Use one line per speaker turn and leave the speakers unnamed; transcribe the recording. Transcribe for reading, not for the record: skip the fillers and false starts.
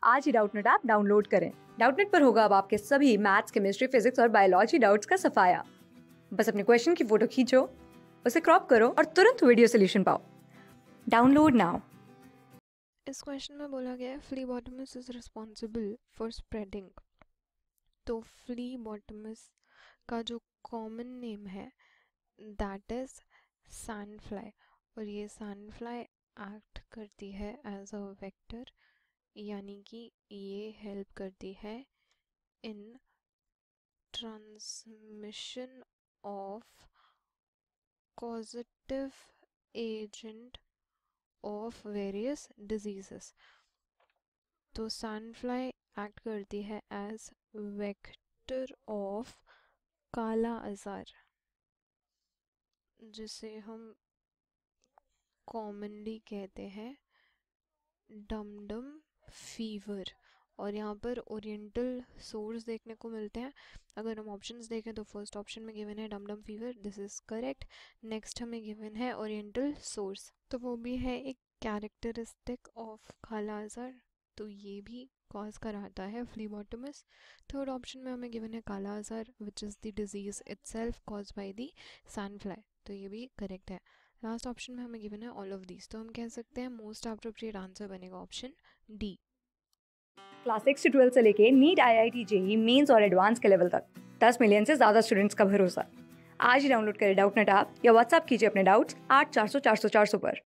आज ही Doubtnut app download करें। डाउटनेट पर होगा अब आपके सभी मैथ्स, केमिस्ट्री, फिजिक्स और बायोलॉजी डाउट्स का सफाया। बस अपने क्वेश्चन की फोटो खींचो, उसे क्रॉप करो और तुरंत वीडियो सोल्यूशन पाओ। Download now.
इस क्वेश्चन में बोला गया है phlebotomus is responsible for spreading. तो फ्लीबॉटमस का जो कॉमन नेम है दैट इज सैंडफ्लाई, और ये सैंडफ्लाई एक्ट करती है एज अ वेक्टर, यानी कि ये हेल्प करती है in transmission of causative agent of various diseases. तो सैंडफ्लाई एक्ट करती है एज वेक्टर ऑफ काला अज़ार, जिसे हम कॉमनली कहते हैं डमडम फीवर। और यहाँ पर ओरिएंटल सोर्स देखने को मिलते हैं। अगर हम ऑप्शंस देखें तो फर्स्ट ऑप्शन में गिवन है dumdum fever, this is correct. Next हमें गिवन है ओरिएंटल सोर्स, तो वो भी है एक कैरेक्टरिस्टिक ऑफ काला अज़ार, तो ये भी कॉज कराता है फ्लीबॉटमस। थर्ड ऑप्शन में हमें गिवन है kala azar which is the disease itself cause by the sandfly, तो ये भी करेक्ट है। लास्ट ऑप्शन में हमें गिवन है ऑल ऑफ दीज, तो हम कह सकते हैं मोस्ट अप्रोप्रिएट आंसर बनेगा ऑप्शन डी।
क्लास 6 से 12 से लेके नीट, IIT, JEE मेंस और एडवांस के लेवल तक 10 मिलियन से ज्यादा स्टूडेंट्स का भरोसा। आज ही डाउनलोड करें डाउटनेट ऐप या व्हाट्सएप कीजिए अपने डाउट्स 8400 400 400 पर।